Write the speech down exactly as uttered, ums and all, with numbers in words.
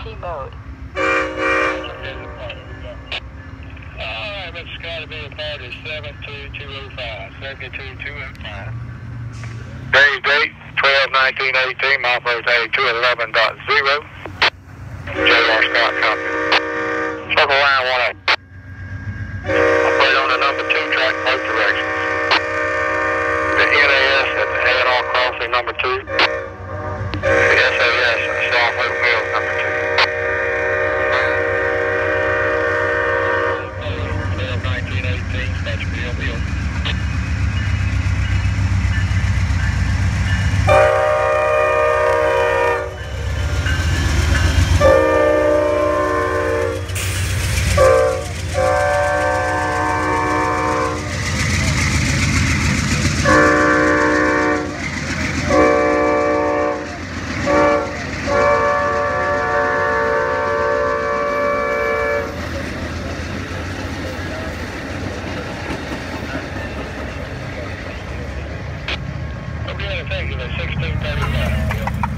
P mode. Alright, Mister Scott, the report is seven two two oh five. seven two two oh five. Day's date, twelve nineteen eighteen, my first eighty-two eleven dot zero. J R Scott copy. Circle line one eight. Operate on the number two track, both directions. The N A S at the head on crossing number two. The S A S at the South Loop Mills number two. twelve nineteen eighteen, Statue Bill Bill. Thank you, sixteen thirty-five.